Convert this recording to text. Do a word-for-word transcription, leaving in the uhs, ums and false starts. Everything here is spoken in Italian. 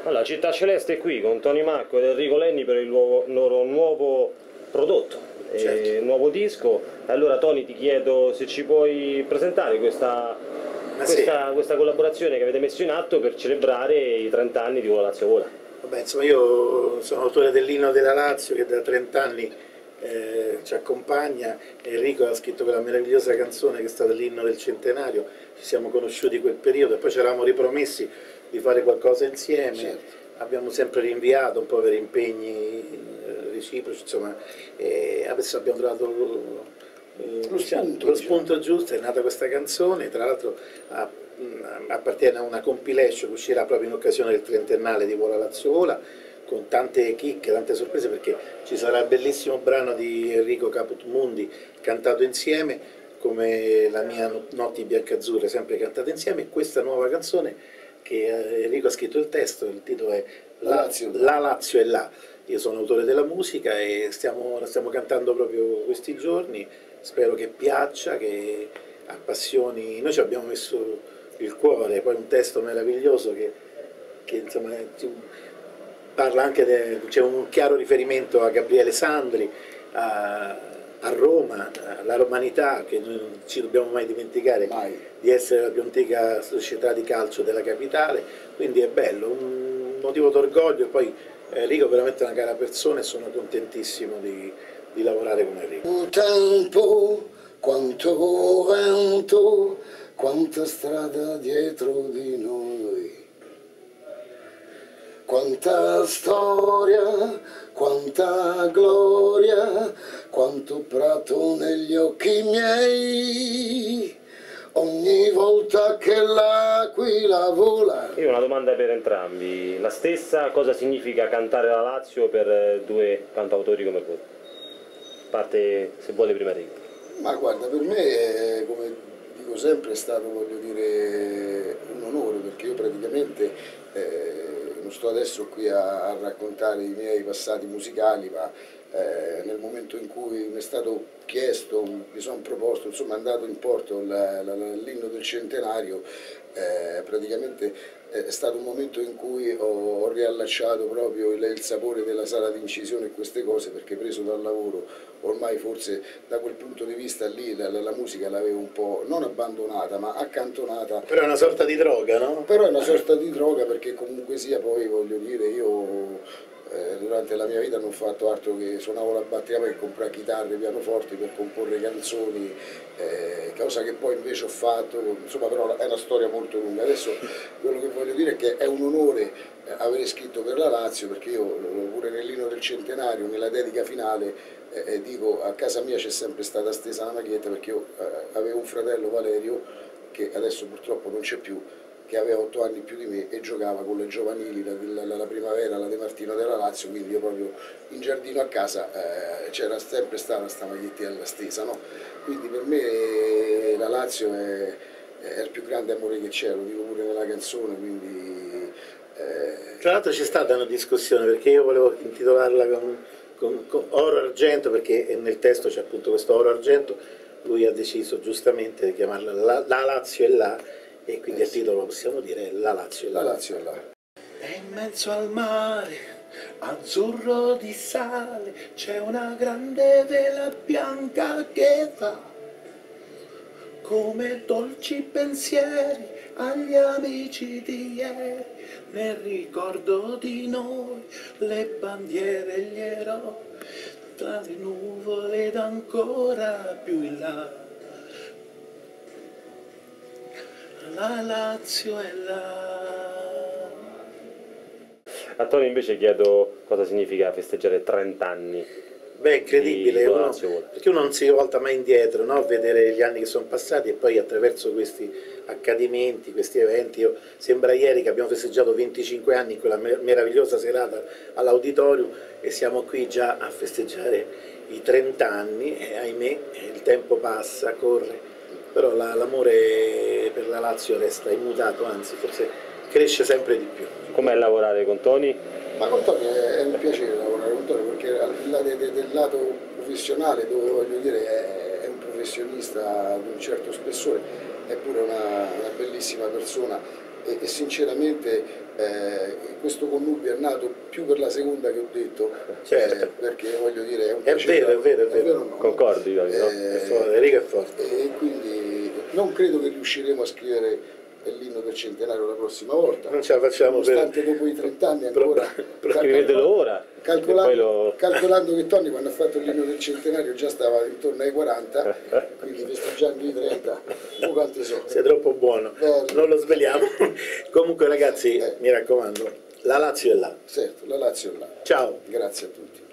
Allora, Città Celeste è qui con Tony Macco ed Enrico Lenni per il nuovo- loro nuovo prodotto, Certo. eh, nuovo disco. Allora Tony, ti chiedo se ci puoi presentare questa, questa, questa collaborazione che avete messo in atto per celebrare i trenta anni di Vola Lazio Vola. Vabbè, insomma, io sono autore dell'inno della Lazio che da trenta anni eh, ci accompagna. Enrico ha scritto quella meravigliosa canzone che è stata l'inno del centenario, ci siamo conosciuti in quel periodo e poi ci eravamo ripromessi di fare qualcosa insieme. Certo. Abbiamo sempre rinviato un po' per impegni eh, reciproci, insomma, e adesso abbiamo trovato lo, Lo spunto, lo spunto giusto, è nata questa canzone, tra l'altro appartiene a una compilation che uscirà proprio in occasione del trentennale di Vola Lazio Vola, con tante chicche, tante sorprese, perché ci sarà il bellissimo brano di Enrico Caput Mundi cantato insieme, come la mia Notti Biancazzurre, sempre cantata insieme, e questa nuova canzone che Enrico ha scritto il testo, il titolo è La Lazio, La Lazio è là. Io sono autore della musica e stiamo, la stiamo cantando proprio questi giorni, spero che piaccia, che appassioni. Noi ci abbiamo messo il cuore, poi un testo meraviglioso che, che insomma parla anche, c'è un chiaro riferimento a Gabriele Sandri, a, a Roma, alla romanità, che noi non ci dobbiamo mai dimenticare mai. Di essere la più antica società di calcio della capitale, quindi è bello, un motivo d'orgoglio. Poi Enrico è veramente una cara persona e sono contentissimo di, di lavorare con Enrico. Tempo, quanto vento, quanta strada dietro di noi, quanta storia, quanta gloria, quanto prato negli occhi miei, ogni volta che l'aquila vola. Io ho una domanda per entrambi, la stessa: cosa significa cantare la Lazio per due cantautori come voi? Parte, se vuole, prima Enrico. Ma guarda, per me, è, come dico sempre, è stato, voglio dire, un onore, perché io praticamente eh, non sto adesso qui a, a raccontare i miei passati musicali, ma eh, nel momento in cui mi è stato chiesto, mi sono proposto, insomma è andato in porto l'inno del centenario, eh, praticamente è stato un momento in cui ho, ho riallacciato proprio il, il sapore della sala di incisione e queste cose, perché preso dal lavoro ormai forse da quel punto di vista lì la, la, la musica l'avevo un po' non abbandonata ma accantonata. Però è una sorta di droga, no? Però è una sorta di droga, perché comunque sia, poi voglio dire, io eh, durante la mia vita non ho fatto altro che suonavo la batteria e comprare chitarre, pianoforti per comporre canzoni, eh, cosa che poi invece ho fatto, insomma, però è una storia molto lunga. Adesso quello che voglio dire è che è un onore eh, avere scritto per la Lazio, perché io pure nell'inno del centenario, nella dedica finale, eh, dico, a casa mia c'è sempre stata stesa la maglietta, perché io eh, avevo un fratello, Valerio, che adesso purtroppo non c'è più, che aveva otto anni più di me e giocava con le giovanili, la, la, la primavera, la De Martino della Lazio, quindi io proprio in giardino a casa eh, c'era sempre stata questa magliettina stesa, no? Quindi per me la Lazio è, è il più grande amore che c'è, lo dico pure nella canzone, quindi... Eh... Tra l'altro c'è stata una discussione, perché io volevo intitolarla con, con, con Oro Argento, perché nel testo c'è appunto questo Oro Argento, lui ha deciso giustamente di chiamarla La, la Lazio è là, e quindi eh, il titolo lo possiamo dire, La Lazio è là. La Lazio è là. E in mezzo al mare, azzurro di sale, c'è una grande vela bianca che va, come dolci pensieri agli amici di ieri, nel ricordo di noi, le bandiere e gli eroi, tra le nuvole ed ancora più in là. La Lazio è là. A Tony invece chiedo cosa significa festeggiare trenta anni. Beh, è incredibile, uno, Lazio, perché uno non si volta mai indietro, no? Vedere gli anni che sono passati e poi attraverso questi accadimenti, questi eventi. Io, sembra ieri che abbiamo festeggiato venticinque anni in quella meravigliosa serata all'Auditorium e siamo qui già a festeggiare i trenta anni e ahimè il tempo passa, corre. Però l'amore per la Lazio resta immutato, anzi forse cresce sempre di più. Com'è lavorare con Tony? Ma con Tony è un piacere lavorare con Tony, perché al di là de, de, del lato professionale, dove voglio dire è, è un professionista di un certo spessore, è pure una, una bellissima persona, e, e sinceramente eh, questo connubio è nato più per la seconda che ho detto, Certo. eh, perché voglio dire è un È piacere, vero, è vero, è vero. vero o no? Concordi, Davide, no? Eh, È forte, Enrico è forte. E quindi non credo che riusciremo a scrivere l'inno del centenario la prossima volta. Non ce la facciamo per... Nonostante dopo i trent'anni ancora... Scrivetelo ora. Calcolando, e poi lo... calcolando che Tony quando ha fatto l'inno del centenario già stava intorno ai quaranta, quindi festeggiando i trenta, o quanti sono? Sei troppo buono, Bello. non lo sveliamo. Comunque ragazzi, Eh. mi raccomando, la Lazio è là. Certo, la Lazio è là. Ciao. Grazie a tutti.